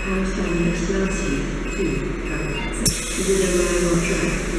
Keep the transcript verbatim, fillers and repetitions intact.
Power Star next velocity two, travel. Is it arrival track?